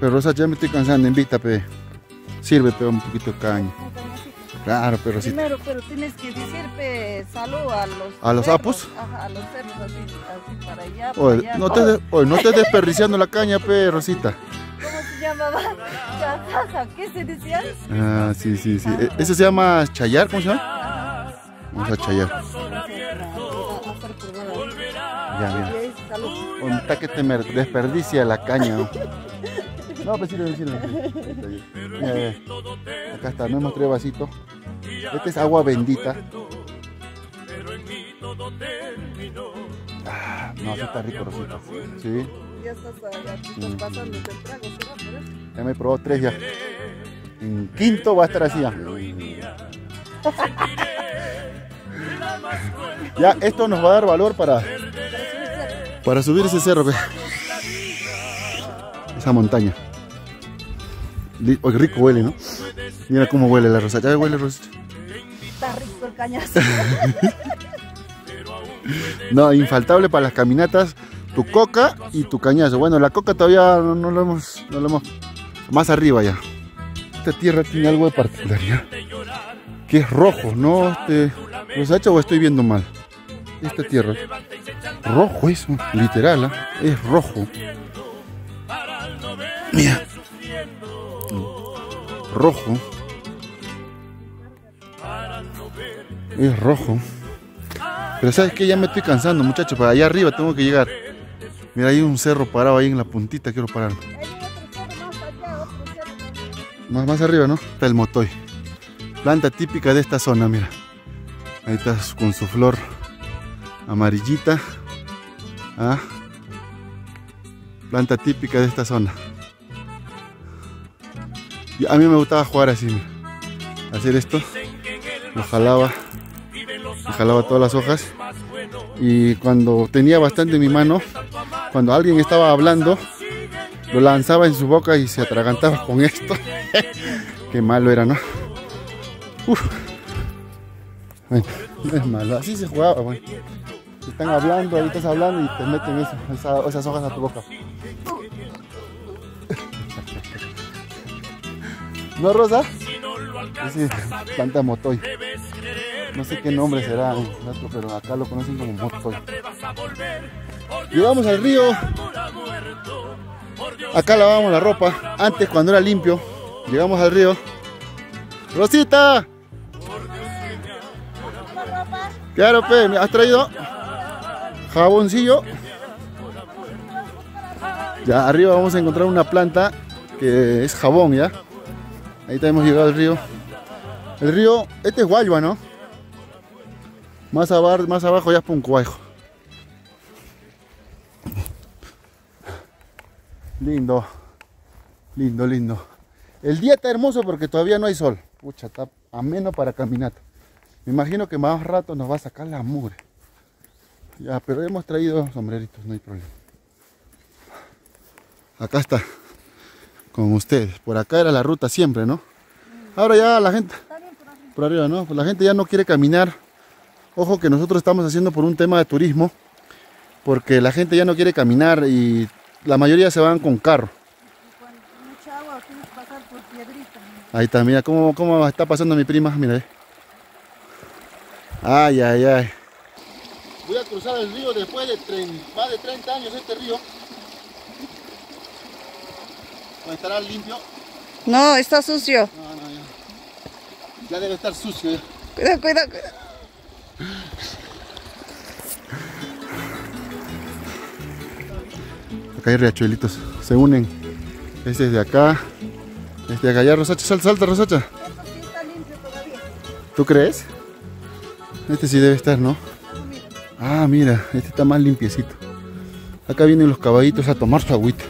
Pero Rosa, ya me estoy cansando, invita, pe. Sirve, pe, un poquito de caña. Claro, pero sí. Primero, pero tienes que decir, pe, salud a los ¿A los cerdos. apus? Ajá, a los cerdos, así para allá, para Oye, allá. no estés desperdiciando la caña, pe, Rosita. ¿Cómo se llamaba? Chajaja, ¿qué se decía? Ah, sí, sí, sí. ¿Ese se llama chayar? ¿Cómo se llama? Vamos a chayar. Ya, mira. Está que te desperdicia la caña. No, pues sirve. Mira. Acá está, no hemos traído vasito. Este es agua bendita. Ah, no, sí está rico, Rosita. Sí. Ya estás pasando el trago, ¿será por eso? Ya me he probado 3 ya. En quinto va a estar así ya. Ya, esto nos va a dar valor para subir ese cerro, esa montaña. Oye, rico huele, ¿no? Mira cómo huele la rosa. ¿Ya huele, Rosita? Está rico el cañazo. No, infaltable para las caminatas, tu coca y tu cañazo. Bueno, la coca todavía no lo hemos más arriba ya. Esta tierra tiene algo de particularidad, que es rojo, ¿no? ¿Rosacha o estoy viendo mal? Esta tierra, rojo eso, literal, ¿eh? Es rojo. Mira, rojo, es rojo. Pero ¿sabes qué? Ya me estoy cansando, muchachos. Para allá arriba tengo que llegar. Mira, hay un cerro parado ahí en la puntita, quiero pararme. Más arriba, ¿no? Está el motoy. Planta típica de esta zona, mira. Ahí está con su flor amarillita. ¿Ah? Planta típica de esta zona. Y a mí me gustaba jugar así, mira. Hacer esto. Lo jalaba. Me jalaba todas las hojas. Y cuando tenía bastante en mi mano, cuando alguien estaba hablando, lo lanzaba en su boca y se atragantaba con esto. Qué malo era, ¿no? Uf. Bueno, no es malo, así se jugaba, bueno. Están hablando, ahí estás hablando y te meten esas hojas a tu boca. ¿No, Rosa? Sí, planta motoy. No sé qué nombre será, pero acá lo conocen como motoy. Llegamos al río. Acá lavamos la ropa. Antes, cuando era limpio, llegamos al río. ¡Rosita! Claro, pe, ¿me has traído jaboncillo? Ya arriba vamos a encontrar una planta que es jabón, ¿ya? Ahí hemos llegado al río. El río, este es Guayua, ¿no? Más abajo ya es Puncuaijo. Lindo. Lindo, lindo. El día está hermoso porque todavía no hay sol. Pucha, está ameno para caminata. Me imagino que más rato nos va a sacar la mugre. Ya, pero hemos traído sombreritos, no hay problema. Acá está. Con ustedes. Por acá era la ruta siempre, ¿no? Ahora ya la gente... Por arriba, ¿no? Pues la gente ya no quiere caminar. Ojo que nosotros estamos haciendo por un tema de turismo. Porque la gente ya no quiere caminar y la mayoría se van con carro. Mucha agua, tienes que pasar por piedrita. Ahí está, mira cómo está pasando mi prima, mira. Ay, ay, ay. Voy a cruzar el río después de más de 30 años este río. ¿Estará limpio? No, está sucio. No, ya debe estar sucio. Ya. Cuidado, cuidado, cuidado. Acá hay riachuelitos, se unen. Este es de acá. Este de acá. Ya, Rosacha, salta, Rosacha. Esto sí está limpio todavía. ¿Tú crees? Este sí debe estar, ¿no? Ah, mira, este está más limpiecito. Acá vienen los caballitos a tomar su agüita.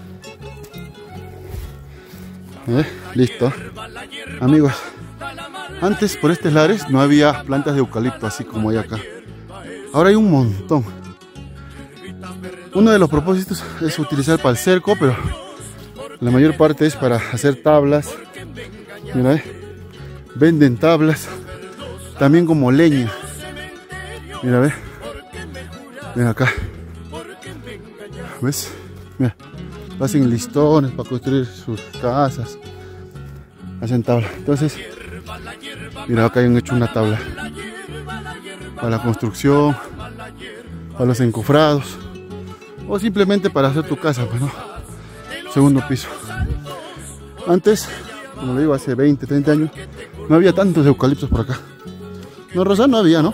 Listo. Amigos, antes por estos lares no había plantas de eucalipto así como hay acá. Ahora hay un montón. Uno de los propósitos es utilizar para el cerco, pero la mayor parte es para hacer tablas. Mira, venden tablas también como leña. Mira, ve. Ven acá. ¿Ves? Mira. hacen listones para construir sus casas, hacen tabla. Entonces, mira, acá han hecho una tabla para la construcción, para los encofrados, o simplemente para hacer tu casa, pues, ¿no? Segundo piso. Antes, como le digo, hace 20, 30 años, no había tantos eucaliptos por acá. No, Rosa, no había, ¿no?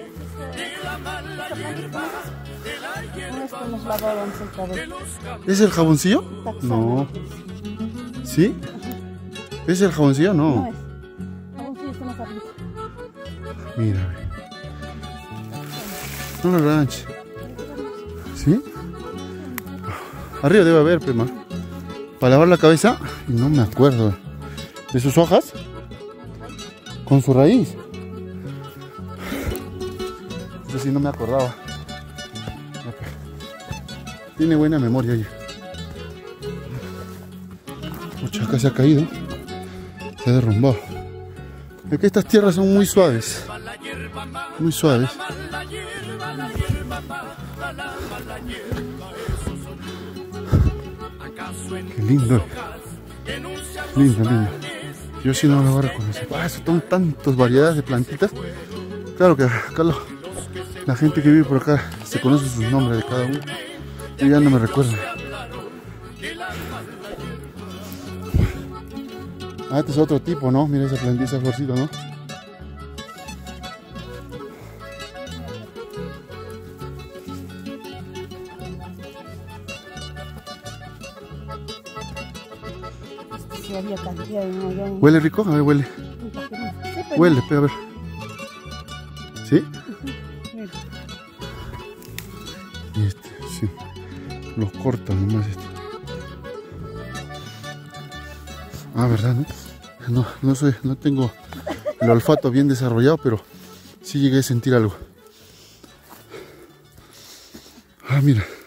Nos lavábamos el cabello. ¿Es el jaboncillo? No. ¿Sí? ¿Es el jaboncillo? No No. es. Jaboncillo está más arriba. Mira, ve. No la ranch. ¿Sí? Arriba debe haber, prima. Para lavar la cabeza, y no me acuerdo. ¿De sus hojas? Con su raíz. Eso sí, no me acordaba. Tiene buena memoria ella. Mucha acá se ha caído. Se ha derrumbado. Es que estas tierras son muy suaves. Muy suaves. Qué lindo. Lindo, lindo. Yo sí no lo voy a reconocer. Son tantas variedades de plantitas. Claro que acá la gente que vive por acá se conoce sus nombres de cada uno. Yo ya no me recuerdo. Este es otro tipo, ¿no? Mira esa plantita, esa florcita, ¿no? Sí, había cantidad de mogollón. ¿Huele rico? A ver, huele. Sí, pero Huele, espera, a ver. ¿Sí? mira. Y sí. Los cortan nomás este. ¿Verdad, no? No tengo el olfato bien desarrollado, pero sí llegué a sentir algo. Mira.